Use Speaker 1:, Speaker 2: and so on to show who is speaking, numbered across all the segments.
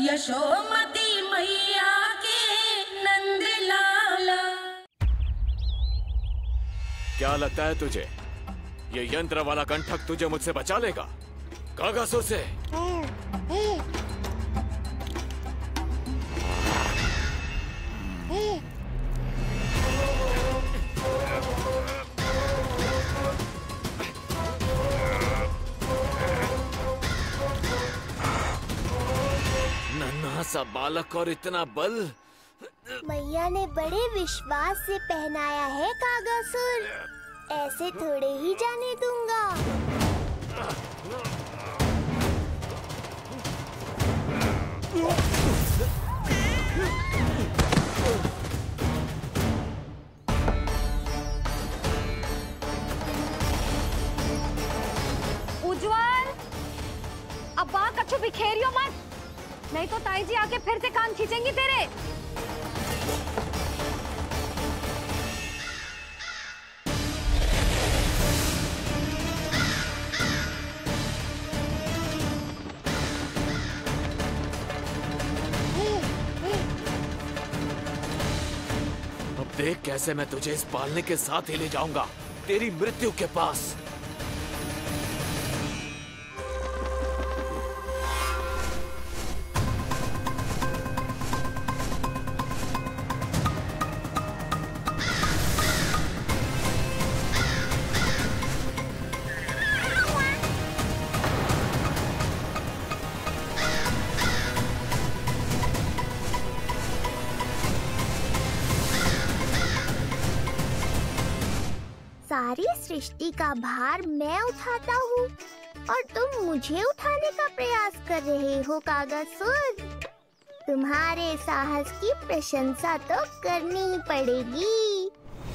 Speaker 1: यशोमती मैया के नंद लाला।
Speaker 2: क्या लगता है तुझे ये यंत्र वाला कंठक तुझे मुझसे बचा लेगा कागासुर से? नन्हा सा बालक और इतना बल।
Speaker 3: मैया ने बड़े विश्वास से पहनाया है कागासुर, ऐसे थोड़े ही जाने दूंगा।
Speaker 4: उज्जवल, अब बात कच्चू बिखेरियो मत, नहीं तो ताई जी आके फिर से कान खींचेंगी तेरे।
Speaker 2: अब देख कैसे मैं तुझे इस पालने के साथ ही ले जाऊंगा तेरी मृत्यु के पास।
Speaker 3: सारी सृष्टि का भार मैं उठाता हूँ और तुम मुझे उठाने का प्रयास कर रहे हो कागासुर। तुम्हारे साहस की प्रशंसा तो करनी ही पड़ेगी।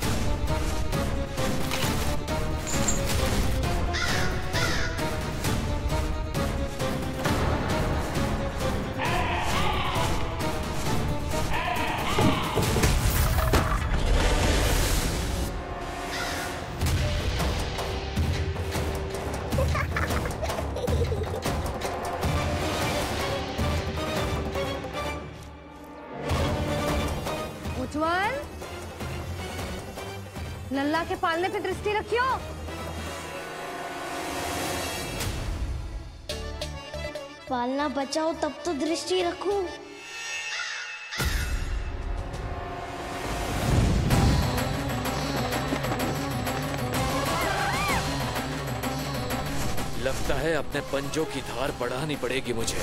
Speaker 4: उज्जवल, लल्ला के पालने पे दृष्टि रखियो।
Speaker 3: पालना बचाओ तब तो दृष्टि रखूं।
Speaker 2: लगता है अपने पंजों की धार बढ़ानी पड़ेगी मुझे।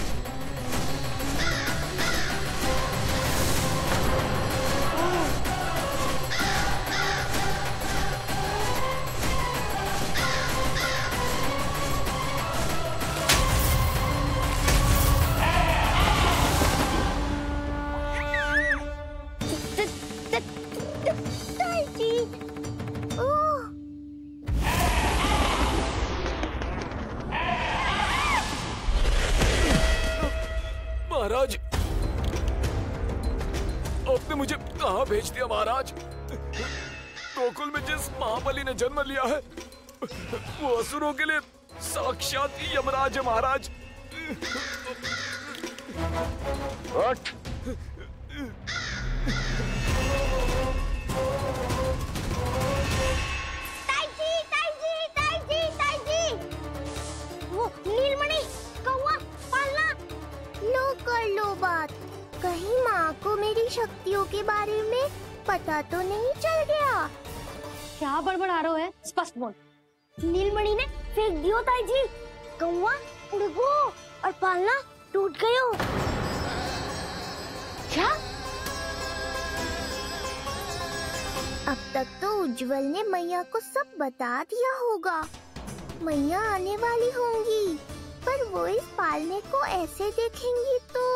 Speaker 2: महाराज, आपने मुझे कहाँ भेज दिया महाराज? गोकुल में जिस महाबली ने जन्म लिया है वो असुरों के लिए साक्षात यमराज है महाराज।
Speaker 3: वो नीलमणि, कौवा, पालना, लो कर लो बात। कहीं माँ को मेरी शक्तियों के बारे में पता तो नहीं चल गया?
Speaker 4: क्या बड़बड़ा रहे हो है? स्पष्ट बोल।
Speaker 3: नीलमणि ने फेंक दियो ताई जी। कौवा उड़ गयो और पालना टूट गयो।
Speaker 4: क्या?
Speaker 3: अब तक तो उज्जवल ने मैया को सब बता दिया होगा। मैया आने वाली होंगी, पर वो इस पालने को ऐसे देखेंगी तो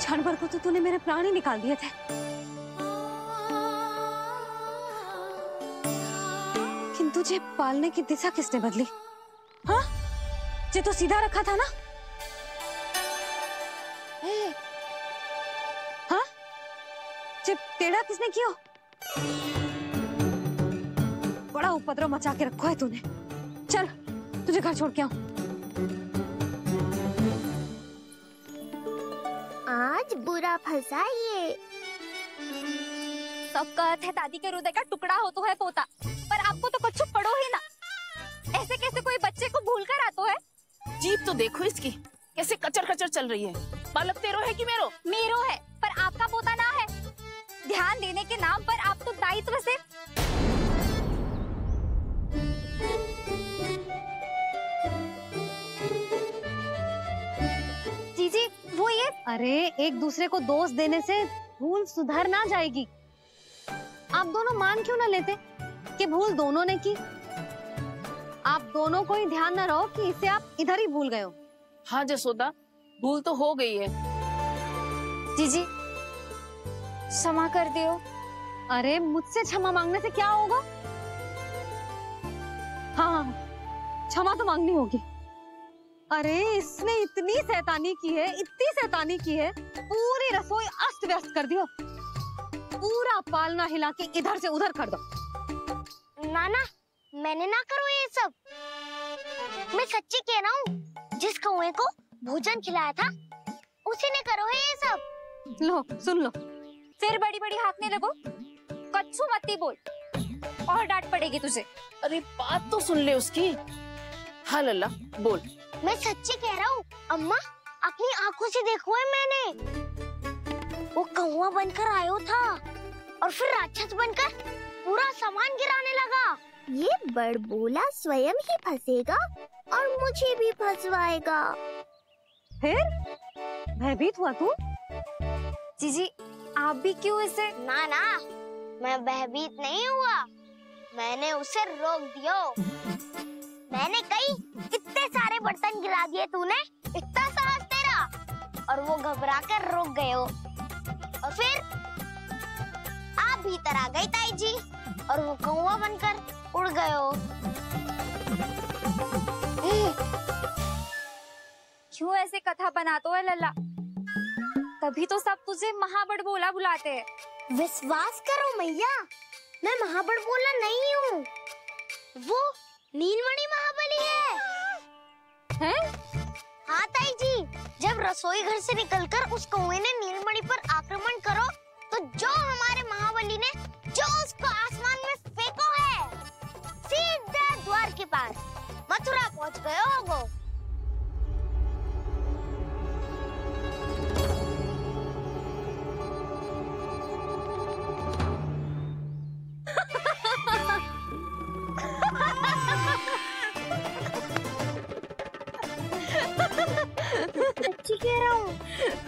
Speaker 4: जानवर को तो तूने मेरे प्राण ही निकाल दिए थे, किंतु तुझे पालने की दिशा किसने बदली? हाँ, जे तो सीधा रखा था ना? हाँ, जे टेढ़ा किसने किया? बड़ा उपद्रव मचा के रखा है तूने। चल, तुझे घर छोड़ के आऊं।
Speaker 3: आज बुरा फंसा ये।
Speaker 4: सब कहते हैं दादी के हृदय का टुकड़ा हो तो है पोता, पर आपको तो कुछ पड़ो ही ना। ऐसे कैसे कोई बच्चे को भूल कर आतो है?
Speaker 1: जीप तो देखो इसकी, कैसे कचर कचर चल रही है। बालक तेरो है कि मेरो?
Speaker 4: मेरो है, पर आपका पोता ना है। ध्यान देने के नाम पर आप तो दायित्व से जीजी वो ये। अरे एक दूसरे को दोष देने से भूल सुधर ना जाएगी। आप दोनों मान क्यों ना लेते कि भूल दोनों ने की? आप दोनों को ही ध्यान न रहो कि इसे आप इधर ही भूल गए हो।
Speaker 1: हाँ जसोदा, भूल तो हो गई है।
Speaker 4: जीजी क्षमा कर दियो। अरे मुझसे क्षमा मांगने से क्या होगा? हाँ, क्षमा तो मांगनी होगी। अरे इसने इतनी शैतानी की है, इतनी शैतानी की है, पूरी रसोई अस्त व्यस्त कर दियो। पूरा पालना हिला के इधर से उधर कर दो।
Speaker 3: नाना, मैंने ना करो ये सब। मैं सच्ची कह रहा हूँ, जिस कौवे को भोजन खिलाया था उसी ने करो है ये सब।
Speaker 4: लो सुन लो, फिर बड़ी बड़ी हाकने लगो। कच्चू मत बोल, और डांट पड़ेगी तुझे।
Speaker 1: अरे बात तो सुन ले उसकी। हाँ लल्ला बोल।
Speaker 3: मैं सच्ची कह रहा हूँ अम्मा, अपनी आंखों से देखो है मैंने। वो कौवा बनकर आयो था और फिर राक्षस बनकर पूरा सामान गिराने लगा। ये बड़बोला स्वयं ही फंसेगा और मुझे भी फंसवाएगा।
Speaker 4: फिर भयभीत हुआ तू? जीजी आप भी क्यों इसे?
Speaker 3: ना ना, मैं भयभीत नहीं हुआ, मैंने उसे रोक दिया। मैंने कही इतने सारे बर्तन गिरा दिए तूने, इतना साहस तेरा, और वो घबरा कर रुक गए हो। और फिर आप भीतर आ गई ताई जी और वो कौवा बनकर उड़ गए हो।
Speaker 4: क्यों ऐसे कथा बनाते हो लल्ला? तभी तो सब तुझे महाबड़बोला बुलाते हैं।
Speaker 3: विश्वास करो मैया, मैं महाबड़बोला नहीं हूँ, वो नीलमणि महाबली है।
Speaker 4: हैं?
Speaker 3: हाँ ताई जी, जब रसोई घर से निकलकर उस कौवे ने नीलमणि पर आक्रमण करो, तो जो हमारे महाबली ने जो उसको आसमान में फेंको है, सीधा द्वार के पास मथुरा पहुँच गए होगो। सच्ची कह रहा हूँ।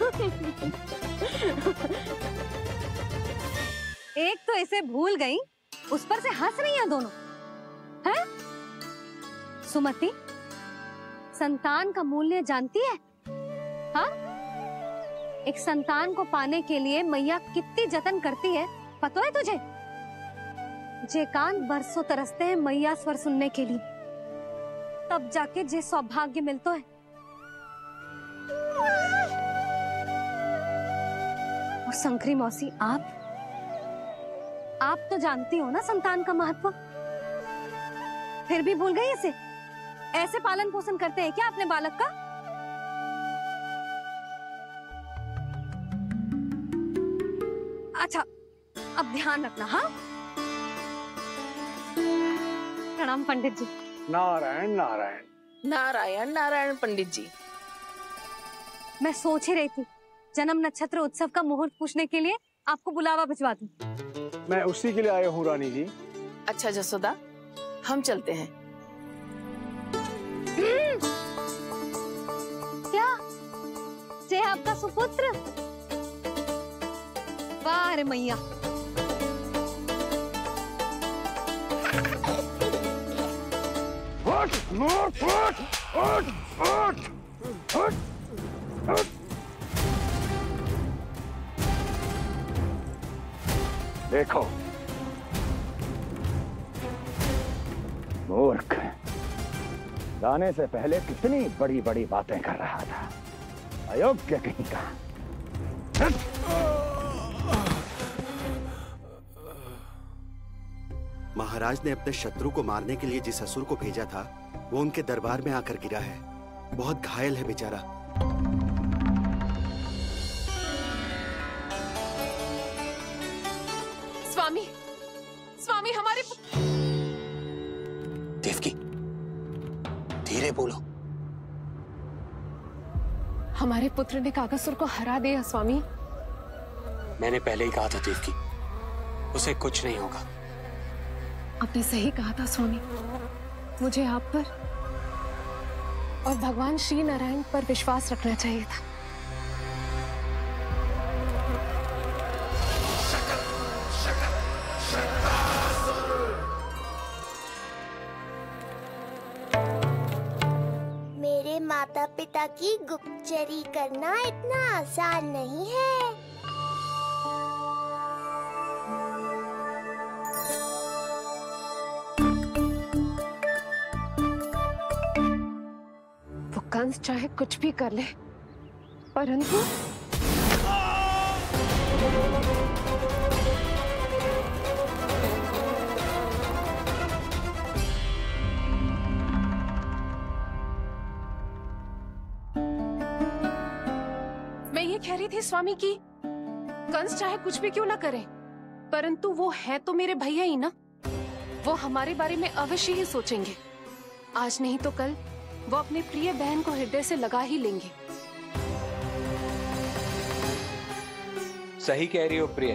Speaker 4: एक तो इसे भूल गई, उस पर से हंस रही हैं दोनों। हैं? सुमति, संतान का मूल्य जानती है? हाँ? एक संतान को पाने के लिए मैया कितनी जतन करती है, पता है तुझे? जे कान बरसों तरसते हैं मैया स्वर सुनने के लिए, तब जाके जे सौभाग्य मिलता है। और शंकरी मौसी, आप तो जानती हो ना संतान का महत्व, फिर भी भूल गई इसे? ऐसे पालन पोषण करते हैं क्या अपने बालक का? अच्छा, अब ध्यान रखना। हाँ, प्रणाम पंडित जी।
Speaker 5: नारायण नारायण।
Speaker 1: नारायण नारायण पंडित जी।
Speaker 4: मैं सोच ही रही थी जन्म नक्षत्र उत्सव का मुहूर्त पूछने के लिए आपको बुलावा भिजवा दूं।
Speaker 5: मैं उसी के लिए आया हूँ रानी जी।
Speaker 1: अच्छा जसोदा, हम चलते हैं।
Speaker 4: क्या जे आपका सुपुत्र? वाह रे मैया।
Speaker 6: देखो मूर्ख, जाने से पहले कितनी बड़ी बड़ी बातें कर रहा था, अयोग्य कहीं का।
Speaker 7: महाराज ने अपने शत्रु को मारने के लिए जिस असुर को भेजा था वो उनके दरबार में आकर गिरा है। बहुत घायल है बेचारा।
Speaker 1: स्वामी, स्वामी हमारे
Speaker 8: देवकी, धीरे बोलो।
Speaker 1: हमारे पुत्र ने कागासुर को हरा दिया स्वामी।
Speaker 8: मैंने पहले ही कहा था देवकी, उसे कुछ नहीं होगा।
Speaker 1: आपने सही कहा था स्वामी। मुझे आप पर और भगवान श्री नारायण पर विश्वास रखना चाहिए था।
Speaker 3: मेरे माता पिता की गुप्तचरी करना इतना आसान नहीं है।
Speaker 1: वो कंस चाहे कुछ भी कर ले, परंतु मैं ये कह रही थी स्वामी कि कंस चाहे कुछ भी क्यों ना करे, परंतु वो है तो मेरे भैया ही ना। वो हमारे बारे में अवश्य ही सोचेंगे। आज नहीं तो कल वो अपनी प्रिय बहन को हृदय से लगा ही लेंगे।
Speaker 8: सही कह रही हो प्रिय।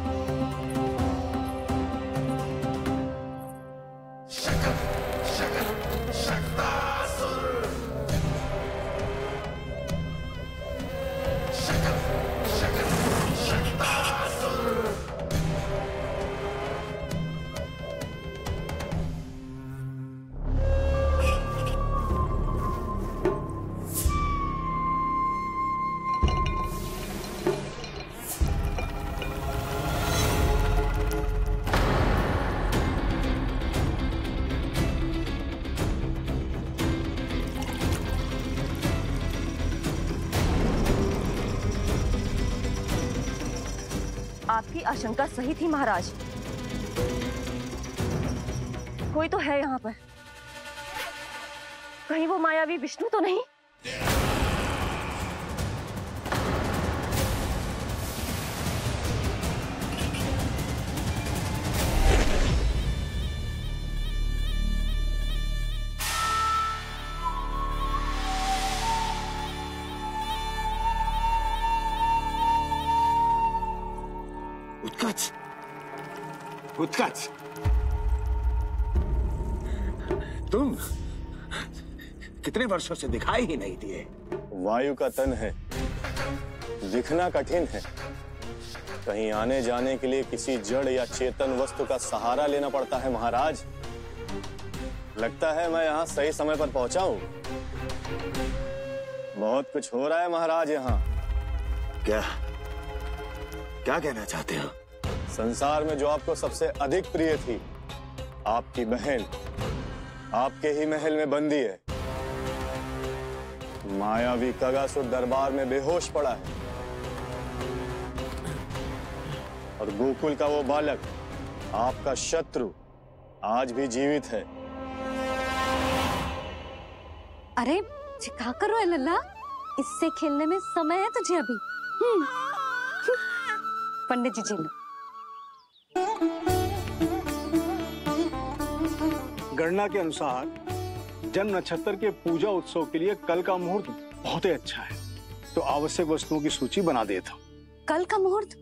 Speaker 9: आपकी आशंका सही थी महाराज। कोई तो है यहाँ पर। कहीं वो मायावी विष्णु तो नहीं?
Speaker 8: उत्कच, उत्कच, तुम कितने वर्षों से दिखाई ही नहीं दिए।
Speaker 5: वायु का तन है, दिखना कठिन है। कहीं आने जाने के लिए किसी जड़ या चेतन वस्तु का सहारा लेना पड़ता है महाराज। लगता है मैं यहाँ सही समय पर पहुंचा हूँ। बहुत कुछ हो रहा है महाराज यहाँ।
Speaker 8: क्या क्या कहना चाहते हो?
Speaker 5: संसार में जो आपको सबसे अधिक प्रिय थी, आपकी बहन आपके ही महल में बंदी है। मायावी कागासुर दरबार में बेहोश पड़ा है और गोकुल का वो बालक, आपका शत्रु, आज भी जीवित है।
Speaker 4: अरे क्या कर रहे हो लल्ला? इससे खेलने में समय है तुझे अभी। पंडित जी जी लो।
Speaker 5: गणना के अनुसार जन्म नक्षत्र के पूजा उत्सव के लिए कल का मुहूर्त बहुत ही अच्छा है, तो आवश्यक वस्तुओं की सूची बना देता हूँ।
Speaker 4: कल का मुहूर्त?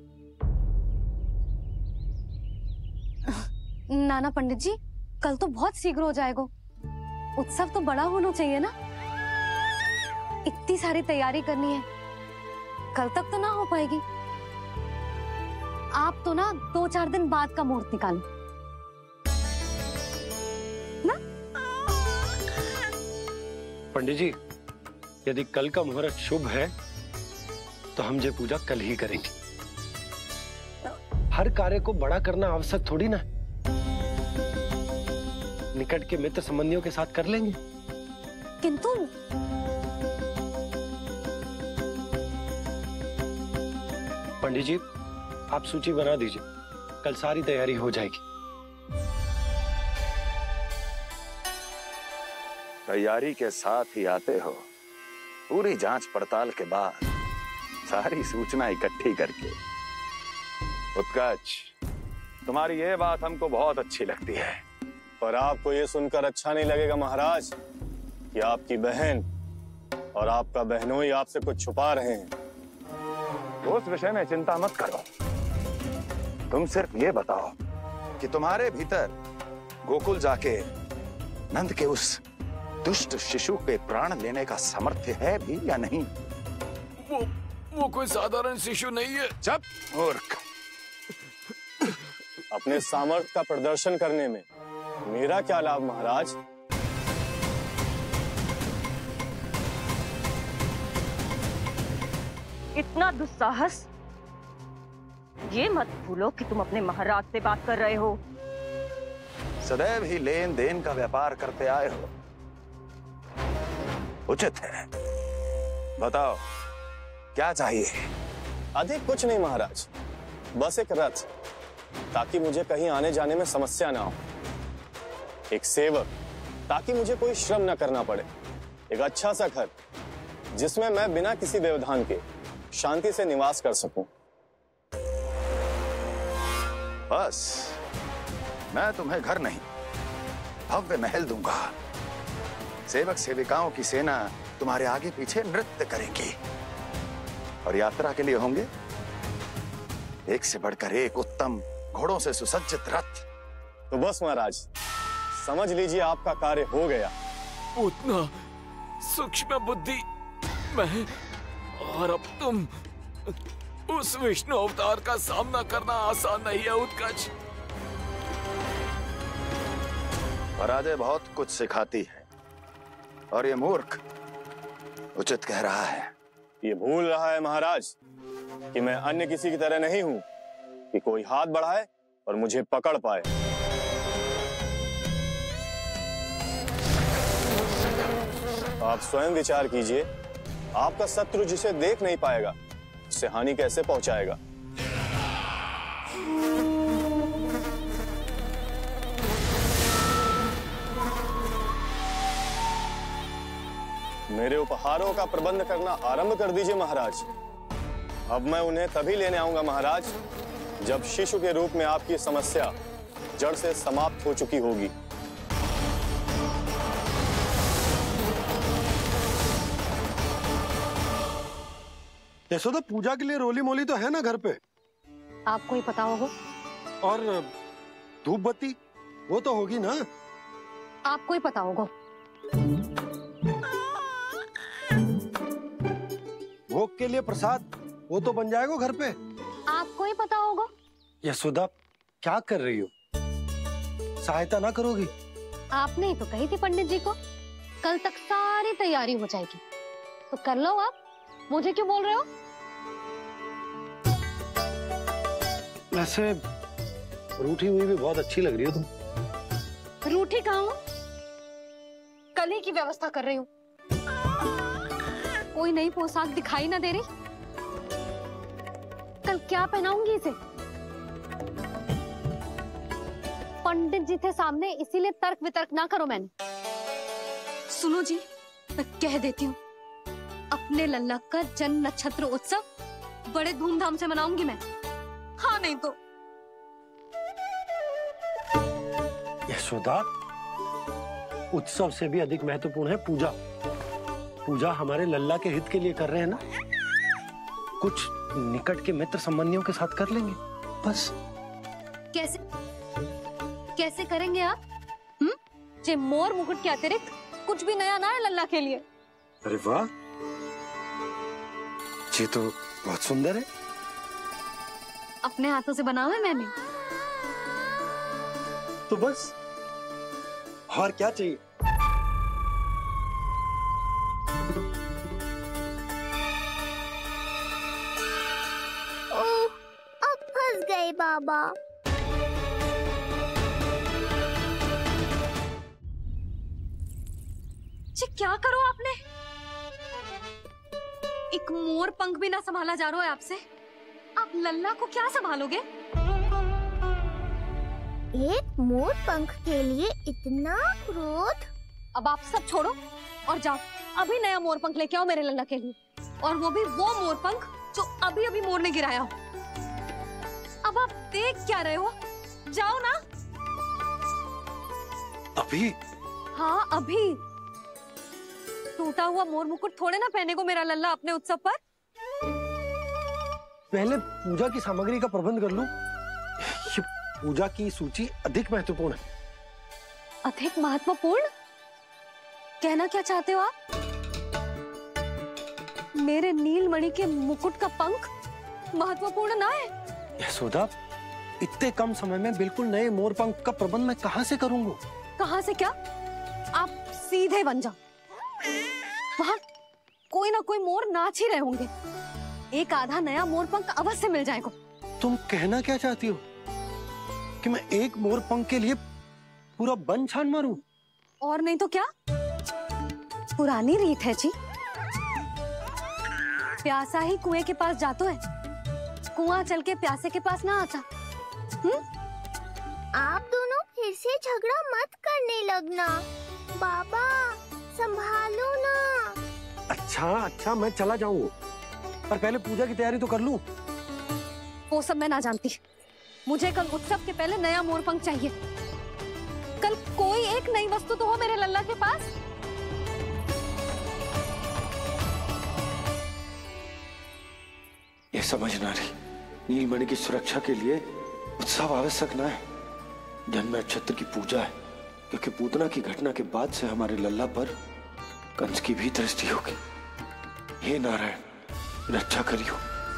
Speaker 4: नाना पंडित जी, कल तो बहुत शीघ्र हो जाएगा। उत्सव तो बड़ा होना चाहिए ना। इतनी सारी तैयारी करनी है, कल तक तो ना हो पाएगी। आप तो ना 2-4 दिन बाद का मुहूर्त निकालो ना।
Speaker 10: पंडित जी, यदि कल का मुहूर्त शुभ है तो हम ये पूजा कल ही करेंगे। हर कार्य को बड़ा करना आवश्यक थोड़ी ना। निकट के मित्र संबंधियों के साथ कर लेंगे।
Speaker 4: किंतु
Speaker 10: पंडित जी, आप सूची बना दीजिए, कल सारी तैयारी हो जाएगी।
Speaker 8: तैयारी के साथ ही आते हो, पूरी जांच पड़ताल के बाद सारी सूचना इकट्ठी करके। उत्कर्ष, तुम्हारी ये बात हमको बहुत अच्छी लगती है।
Speaker 5: पर आपको ये सुनकर अच्छा नहीं लगेगा महाराज कि आपकी बहन और आपका बहनोई आपसे कुछ छुपा रहे हैं।
Speaker 8: उस विषय में चिंता मत करो, तुम सिर्फ ये बताओ कि तुम्हारे भीतर गोकुल जाके नंद के उस दुष्ट शिशु के प्राण लेने का सामर्थ्य है भी या नहीं?
Speaker 2: वो कोई साधारण शिशु नहीं है।
Speaker 8: चुप मूर्ख।
Speaker 5: अपने सामर्थ्य का प्रदर्शन करने में मेरा क्या लाभ महाराज?
Speaker 9: इतना दुस्साहस? ये मत भूलो कि तुम अपने महाराज से बात कर रहे हो।
Speaker 8: सदैव ही लेन देन का व्यापार करते आए हो, उचित है। बताओ क्या चाहिए?
Speaker 5: अधिक कुछ नहीं महाराज, बस एक रथ, ताकि मुझे कहीं आने जाने में समस्या ना हो। एक सेवक, ताकि मुझे कोई श्रम न करना पड़े। एक अच्छा सा घर, जिसमें मैं बिना किसी व्यवधान के शांति से निवास कर सकूं।
Speaker 8: बस, मैं तुम्हें घर नहीं, भव्य महल दूंगा। सेवक सेविकाओं की सेना तुम्हारे आगे पीछे नृत्य करेंगी और यात्रा के लिए होंगे एक से बढ़कर एक उत्तम घोड़ों से सुसज्जित रथ।
Speaker 5: तो बस महाराज, समझ लीजिए आपका कार्य हो गया।
Speaker 2: उतना सूक्ष्म बुद्धि मैं, और अब तुम, उस विष्णु अवतार का सामना करना आसान नहीं है उत्कर्ष।
Speaker 8: पराजय बहुत कुछ सिखाती है और ये मूर्ख उचित कह रहा है।
Speaker 5: ये भूल रहा है महाराज कि मैं अन्य किसी की तरह नहीं हूं कि कोई हाथ बढ़ाए और मुझे पकड़ पाए। आप स्वयं विचार कीजिए, आपका शत्रु जिसे देख नहीं पाएगा उससे हानि कैसे पहुंचाएगा। मेरे उपहारों का प्रबंध करना आरंभ कर दीजिए महाराज। अब मैं उन्हें तभी लेने आऊंगा महाराज, जब शिशु के रूप में आपकी समस्या जड़ से समाप्त हो चुकी होगी।
Speaker 10: यशोदा, पूजा के लिए रोली मोली तो है ना घर पे?
Speaker 4: आपको ही पता होगा।
Speaker 10: और धूप बत्ती वो तो होगी ना?
Speaker 4: आपको ही पता होगा।
Speaker 10: भोग के लिए प्रसाद वो तो बन जाएगा घर पे।
Speaker 4: आपको ही पता होगा।
Speaker 10: यशोदा, क्या कर रही हो? सहायता ना करोगी?
Speaker 4: आपने ही तो कही थी पंडित जी को, कल तक सारी तैयारी हो जाएगी, तो कर लो आप। मुझे क्यों बोल रहे हो?
Speaker 10: वैसे रूठी हुई भी बहुत अच्छी लग रही हो तुम।
Speaker 4: रूठी कहाँ हूँ? कल ही की व्यवस्था कर रही हूँ। कोई नई पोशाक दिखाई ना दे रही? कल क्या पहनाऊंगी इसे? पंडित जी थे सामने, इसीलिए तर्क वितर्क ना करो। मैंने सुनो जी, मैं कह देती हूँ, अपने लल्ला का जन्म नक्षत्र उत्सव बड़े धूमधाम से मनाऊंगी मैं। हाँ नहीं तो।
Speaker 10: यशोदा, उत्सव से भी अधिक महत्वपूर्ण है पूजा। पूजा हमारे लल्ला के हित के लिए कर रहे हैं ना, कुछ निकट के मित्र संबंधियों के साथ कर लेंगे बस।
Speaker 4: कैसे कैसे करेंगे आप? जे मोर मुकुट के अतिरिक्त कुछ भी नया ना है लल्ला के लिए।
Speaker 10: अरे वाह, ये तो बहुत सुंदर है।
Speaker 4: अपने हाथों से बनाया है मैंने।
Speaker 10: तो बस, और क्या चाहिए?
Speaker 3: ओह, अब फंस गए गए बाबा।
Speaker 4: क्या करो आपने? एक मोर पंख भी ना संभाला जा रहा है आपसे। आप लल्ला को क्या संभालोगे?
Speaker 3: एक मोर पंख के लिए इतना क्रोध?
Speaker 4: अब आप सब छोड़ो और जाओ, अभी नया मोर पंख लेके आओ मेरे लल्ला के लिए, और वो भी वो मोर पंख जो अभी अभी मोर ने गिराया हो। अब आप देख क्या रहे हो? जाओ ना।
Speaker 10: अभी?
Speaker 4: हाँ अभी। टूटा हुआ मोर मुकुट थोड़े ना पहनेगो मेरा लल्ला अपने उत्सव पर।
Speaker 10: पहले पूजा की सामग्री का प्रबंध कर लूं। ये पूजा की सूची अधिक महत्वपूर्ण है।
Speaker 4: अधिक महत्वपूर्ण? कहना क्या चाहते हो आप? मेरे नीलमणि के मुकुट का पंख महत्वपूर्ण ना है?
Speaker 10: यशोदा, इतने कम समय में बिल्कुल नए मोर पंख का प्रबंध मैं कहां से करूंगा?
Speaker 4: कहां से क्या? आप सीधे बन जाओ। वहां कोई ना कोई मोर नाच ही रहे होंगे। एक आधा नया मोर पंख अवश्य मिल जाएगा।
Speaker 10: तुम कहना क्या चाहती हो कि मैं एक मोर पंख के लिए पूरा वन छान मारूं?
Speaker 4: और नहीं तो क्या, पुरानी रीत है जी। प्यासा ही कुएं के पास जातो है, कुआं चल के प्यासे के पास ना आता।
Speaker 3: आप दोनों फिर से झगड़ा मत करने लगना। बाबा संभालो ना।
Speaker 10: अच्छा मैं चला जाऊं, पर पहले पूजा की तैयारी तो कर लूं।
Speaker 4: वो सब मैं ना जानती। मुझे कल उत्सव के पहले नया मोर पंख चाहिए। कल कोई एक नई वस्तु तो हो मेरे लल्ला के पास।
Speaker 10: ये समझ ना रही, नीलमणि की सुरक्षा के लिए उत्सव आवश्यक ना है, जन्म नक्षत्र की पूजा है, क्योंकि पूतना की घटना के बाद से हमारे लल्ला पर कंस की भी दृष्टि होगी। हे नारायण, रक्षा करियो।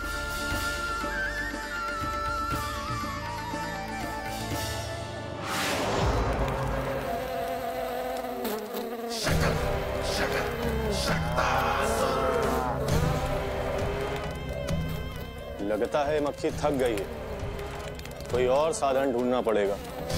Speaker 5: लगता है मक्खी थक गई है, कोई और साधन ढूंढना पड़ेगा।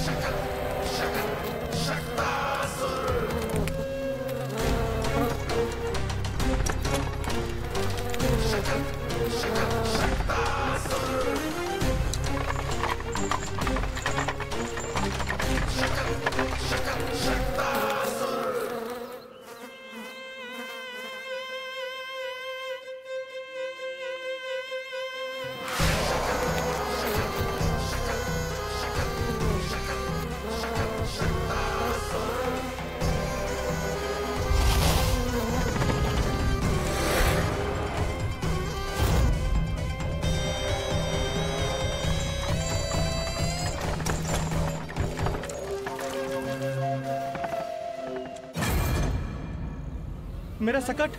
Speaker 11: मेरा सकट।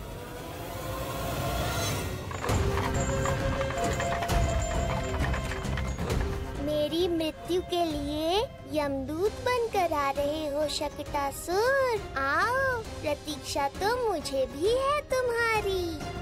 Speaker 3: मेरी मृत्यु के लिए यमदूत बनकर आ रहे हो शकटासुर? आओ, प्रतीक्षा तो मुझे भी है तुम्हारी।